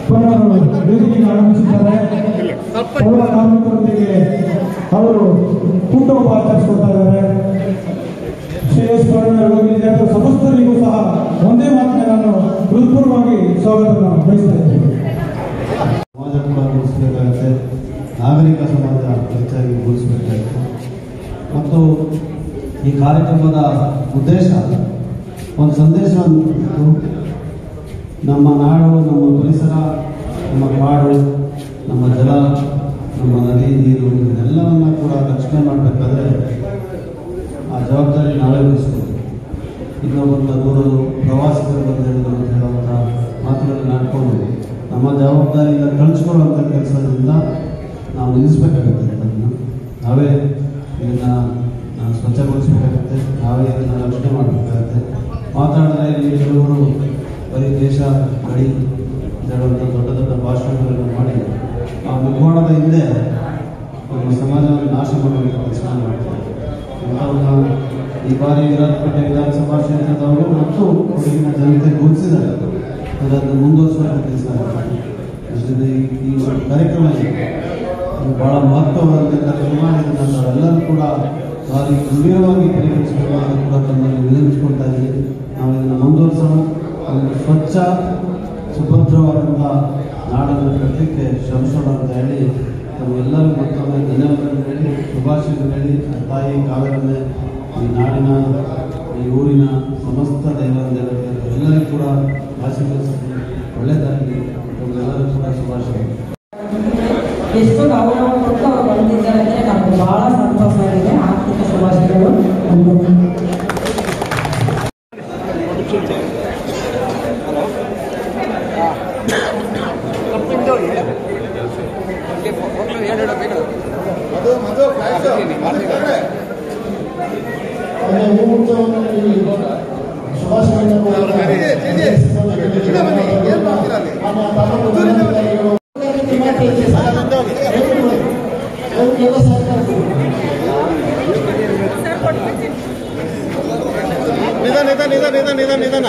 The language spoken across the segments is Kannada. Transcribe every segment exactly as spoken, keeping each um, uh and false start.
ವೇದಿಕೆಗೆ ಆಗಮಿಸಿದ್ದಾರೆ. ಪೌರ ಕಾರ್ಮಿಕರೊಂದಿಗೆ ಅವರು ಹುಟ್ಟುಹಬ್ಬ ಆಚರಿಸಿಕೊಳ್ತಾ ಇದ್ದಾರೆ. ಶ್ರೇಯಸ್ ವಿದ್ಯಾರ್ಥಿ ಸಮಸ್ತರಿಗೂ ಸಹ ಒಂದೇ ಮಾತಿನ ನಾನು ಹೃತ್ಪೂರ್ವವಾಗಿ ಸ್ವಾಗತವನ್ನು ಬಯಸ್ತಾ ಇದ್ದೇನೆ. ಸಮಾಜ ಕೂಡ ಉಳಿಸಬೇಕಾಗುತ್ತೆ, ನಾಗರಿಕ ಸಮಾಜ ಹೆಚ್ಚಾಗಿ ಉಳಿಸಬೇಕಾಗುತ್ತೆ. ಮತ್ತು ಈ ಕಾರ್ಯಕ್ರಮದ ಉದ್ದೇಶ ಒಂದು ಸಂದೇಶವನ್ನು ನಮ್ಮ ನಾಡು, ನಮ್ಮ ಪರಿಸರ, ನಮ್ಮ ಕಾಡು, ನಮ್ಮ ಜಲ, ನಮ್ಮ ನದಿ ನೀರು ಇದೆಲ್ಲವನ್ನ ಕೂಡ ರಕ್ಷಣೆ ಮಾಡಬೇಕಾದ್ರೆ ಆ ಜವಾಬ್ದಾರಿ ನಾವೇ ವಹಿಸ್ಬೋದು. ಇನ್ನೊಬ್ಬರನ್ನ ದೂರಲು, ಪ್ರವಾಸಿಗರು ಬಂದು ಹೇಳುವಂಥ ಮಾತುಗಳನ್ನು ನಾಡ್ಕೊಂಡು ನಮ್ಮ ಜವಾಬ್ದಾರಿಯಿಂದ ಕಳಿಸ್ಕೊಳ್ಳುವಂಥ ಕೆಲಸದಿಂದ ನಾವು ನಿಲ್ಲಿಸಬೇಕಾಗುತ್ತೆ. ಅದನ್ನು ನಾವೇ ಇದನ್ನು ಸ್ವಚ್ಛಗೊಳಿಸಬೇಕಾಗುತ್ತೆ, ನಾವೇ ಇದನ್ನು ರಕ್ಷಣೆ ಮಾಡಬೇಕಾಗುತ್ತೆ. ಮಾತಾಡಿದ್ರೆ ಇಲ್ಲಿ ಕೆಲವರು ಬರೀ ದೇಶ ಗಡಿ ಹೇಳುವಂಥ ದೊಡ್ಡ ದೊಡ್ಡ ಭಾಷಣಗಳನ್ನು ಮಾಡಿ ಆ ಮುಖವಾಡದ ಹಿಂದೆ ನಮ್ಮ ಸಮಾಜವನ್ನು ನಾಶ ಮಾಡುವಂಥ ಕೆಲಸ ಮಾಡ್ತಾರೆ. ಇಂಥವನ್ನ ಈ ಬಾರಿ ವಿರಾಜಪೇಟೆ ವಿಧಾನಸಭಾ ಕ್ಷೇತ್ರದವರು ಮತ್ತು ಕೊಡಗಿನ ಜನತೆ ಗುರುತಿಸಿದ್ದಾರೆ. ಅದನ್ನು ಮುಂದುವರಿಸುವಂಥ ಕೆಲಸ ಅದರಿಂದ ಈ ಒಂದು ಕಾರ್ಯಕ್ರಮ ಇದೆ, ಇದು ಬಹಳ ಮಹತ್ವವಾದಂಥ ಕಾರ್ಯಕ್ರಮ. ಇದನ್ನು ನಾವೆಲ್ಲರೂ ಕೂಡ ಭಾರಿ ಗಂಭೀರವಾಗಿ ಪರಿಗಣಿಸಬೇಕಾದ ಕೂಡ ತಮ್ಮಲ್ಲಿ ವಿನಂತಿಸ್ಕೊಳ್ತಾ ಇದ್ದೀವಿ. ನಾವು ಇದನ್ನು ಮುಂದುವರಿಸೋಣ. ಒಂದು ಸ್ವಚ್ಛ ಸುಭದ್ರವಾದಂಥ ನಾಡನ್ನು ಕಟ್ಟಲಿಕ್ಕೆ ಶ್ರಮಿಸೋಣ ಅಂತ ಹೇಳಿ ತಮ್ಮೆಲ್ಲರೂ ಮತ್ತೊಮ್ಮೆ ಧನ್ಯವಾದಗಳು ಹೇಳಿ, ಶುಭಾಶಯಗಳು ಹೇಳಿ, ತಾಯಿ ಕಾವೇರನ್ನೇ ಈ ನಾಡಿನ, ಈ ಊರಿನ ಸಮಸ್ತ ದೇವಾಲಯಗಳು ಎಲ್ಲರಿಗೂ ಕೂಡ ಆಶೀರ್ವದಿಸಿ ಒಳ್ಳೆಯದಾಗಲಿ. ತಮ್ಮೆಲ್ಲರೂ ಕೂಡ ಶುಭಾಶಯಗಳು. ಎಷ್ಟು ಗೌರವ ಕೊಟ್ಟು ಅವರು ಬಂದಿದ್ದಾರೆ ಅಂದರೆ ನಮಗೆ ಬಹಳ ಸಂತೋಷ ಆಗಿದೆ. ಆರ್ಥಿಕ ಶುಭಾಶಯಗಳು. ನಿಧಾನ ನಿಧಾನ ನಿಧಾನ ನಿಧಾನ ನಿಧಾನ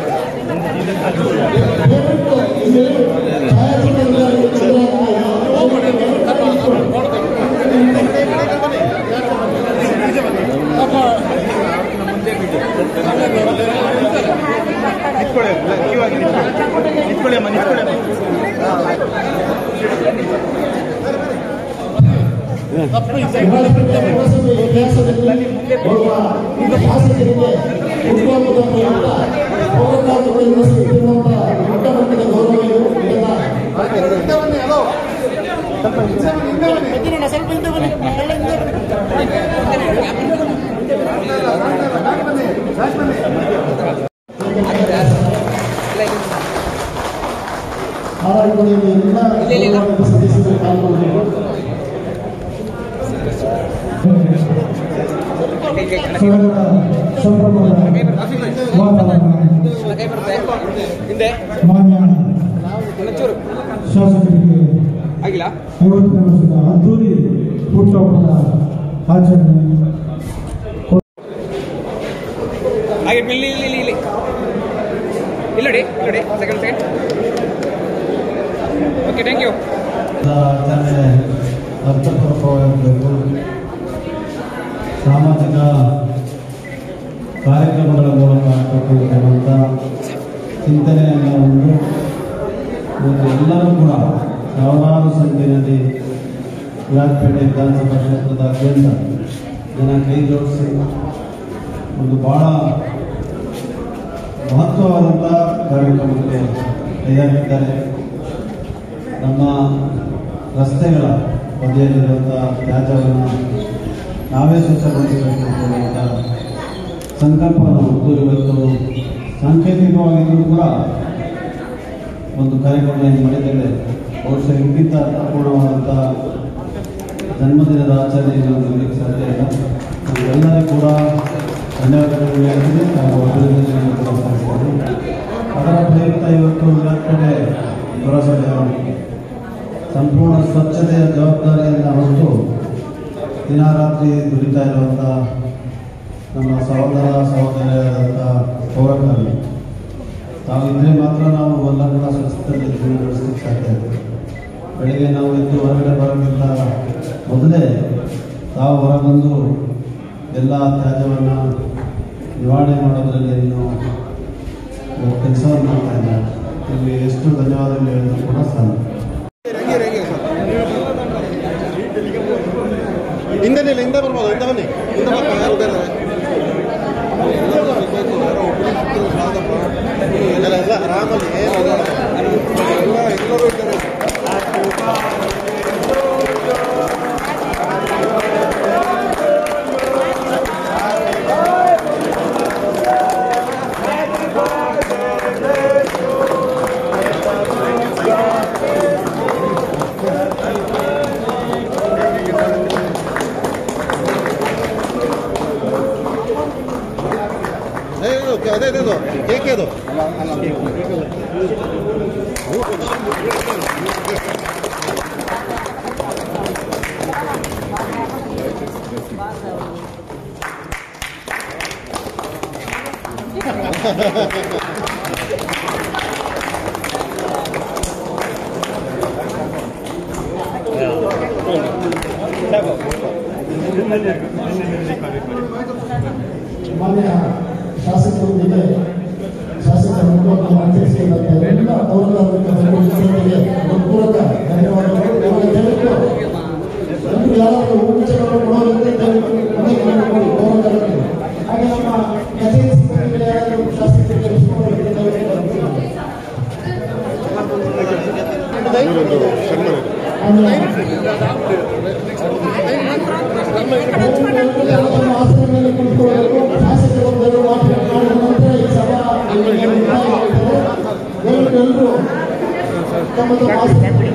ಶಾಸಕರಿಗೆ ಐವತ್ತನೇ ವರ್ಷದ ಅದ್ದೂರಿ ಹುಟ್ಟುಹಬ್ಬದ ಆಚರಣೆ. ಆಚರಣೆ ಅರ್ಥಪೂರ್ವಕವಾಗಿರಬೇಕು. ಸಾಮಾಜಿಕ ಕಾರ್ಯಕ್ರಮಗಳ ಮೂಲಕ ಆಗಬೇಕು ಎನ್ನುವಂಥ ಚಿಂತನೆಯನ್ನು ಒಂದು ಮತ್ತು ಎಲ್ಲರೂ ಕೂಡ ಸಾವಿರಾರು ಸಂಖ್ಯೆಯಲ್ಲಿ ವಿರಾಜಪೇಟೆ ವಿಧಾನಸಭಾ ಕ್ಷೇತ್ರದಾದ್ಯಂತ ಜನ ಕೈ ಜೋಡಿಸಿ ಒಂದು ಬಹಳ ಮಹತ್ವವಾದಂಥ ಕಾರ್ಯಕ್ರಮಕ್ಕೆ ತಯಾರಿಸಿದ್ದಾರೆ. ನಮ್ಮ ರಸ್ತೆಗಳ ಬದಿಯಲ್ಲಿರುವಂಥ ತ್ಯಾಜ್ಯವನ್ನು ನಾವೇ ಸ್ವಚ್ಛಗೊಳಿಸಬೇಕು ಅನ್ನುವಂಥ ಸಂಕಲ್ಪವನ್ನು ಹೊತ್ತು ಇವತ್ತು ಸಾಂಕೇತಿಕವಾಗಿಯೂ ಕೂಡ ಒಂದು ಕಾರ್ಯಕ್ರಮ ಮಾಡಿದ್ದೇವೆ. ಬಹುಶಃ ಇದಕ್ಕಿಂತ ಅರ್ಥಪೂರ್ಣವಾದಂಥ ಜನ್ಮದಿನದ ಆಚರಣೆಯನ್ನು ನೋಡಲಿಕ್ಕೆ ಸಾಧ್ಯ ಇಲ್ಲ. ಎಲ್ಲರಿಗೂ ಕೂಡ ಧನ್ಯವಾದಗಳು ಹೇಳಿದೆ ಹಾಗೂ ಅಭಿನಂದನೆಯನ್ನು ಕೂಡ ಸಲ್ಲಿಸಿದೆ. ಅದರ ಪ್ರಯುಕ್ತ ಇವತ್ತು ವಿರಾಜಪೇಟೆ ಪುರಸಭೆಯ ಸಂಪೂರ್ಣ ಸ್ವಚ್ಛತೆಯ ಜವಾಬ್ದಾರಿಯನ್ನು ಹೊತ್ತು ದಿನರಾತ್ರಿ ದುಡಿತಾ ಇರುವಂಥ ನಮ್ಮ ಸಹೋದರ ಸಹೋದರಿಯಾದಂಥ ಪೌರಕಾರ್ಮಿಕರು ತಾವಿದ್ದರೆ ಮಾತ್ರ ನಾವು ಎಲ್ಲ ಕೂಡ ಸ್ವಚ್ಛತೆಯಲ್ಲಿ ಜೀವನ ನಡೆಸಲಿಕ್ಕೆ ಸಾಧ್ಯ ಇದೆ. ಬೆಳಗ್ಗೆ ನಾವು ಎದ್ದು ಹೊರಗಡೆ ಬರೋಕ್ಕಿಂತ ಮೊದಲೇ ತಾವು ಹೊರಬಂದು ಎಲ್ಲ ತ್ಯಾಜ್ಯವನ್ನು ನಿವಾರಣೆ ಮಾಡೋದರಲ್ಲಿ ಇನ್ನು ಕೆಲಸವನ್ನು ಮಾಡ್ತಾ ಇದ್ದಾರೆ. ಇಲ್ಲಿ ಎಷ್ಟು ಧನ್ಯವಾದಗಳು ಹೇಳಿದ್ರು ಕೂಡ ಸಾಧ್ಯ. ಹಿಂದೆ ಹಿಂದೆ ಬರ್ಬೋದು, ಹಿಂದೆ ಬನ್ನಿ, ಹಿಂದೆ ಬರ್ತಾರೆ ಯಾರು ಬೇರೆ ಎಲ್ಲ ಎಲ್ಲ ಆರಾಮಲ್ಲಿ ಎಲ್ಲ ಎಲ್ಲರೂ ಇದ್ದಾರೆ. ಅದೇ ಅದೇದು ಕೇಕ್ ಅದು ಮಾನ್ಯ ಶಾಸಕರೊಂದಿಗೆ ಶಾಸಕರ ಅಧ್ಯಕ್ಷರಾದ ಎಲ್ಲ ಪೌರರಿಗೆ ಹೃತ್ಪೂರ್ವಕ ಧನ್ಯವಾದಗಳು. ಎಲ್ಲರೂ ಯಾರಾದರೂ ಊಟವನ್ನು ಕೊಡೋದಂತೆ ಹಾಗೆ ನಮ್ಮ ಕಚೇರಿ ಸಿಬ್ಬಂದಿಗಳು ಯಾರಾದರೂ ಶಾಸಕರಿಗೆ ಆಸನದಲ್ಲಿ ಕುಳಿತುಕೊಳ್ಳಬೇಕು. ಶಾಸಕರೊಂದರು ಮಾತನಾಡಿದ ನಂತರ ಈ ಸಭಾ ಎಲ್ಲರೂ ತಮ್ಮ ತಮ್ಮ ಆಸನ.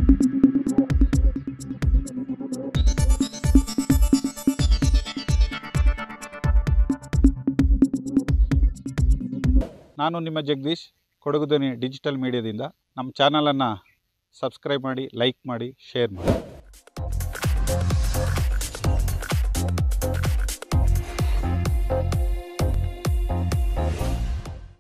ನಾನು ನಿಮ್ಮ ಜಗದೀಶ್, ಕೊಡಗು ಧ್ವನಿ ಡಿಜಿಟಲ್ ಮೀಡಿಯಾದಿಂದ. ನಮ್ಮ ಚಾನಲನ್ನು ಸಬ್ಸ್ಕ್ರೈಬ್ ಮಾಡಿ, ಲೈಕ್ ಮಾಡಿ, ಶೇರ್ ಮಾಡಿ.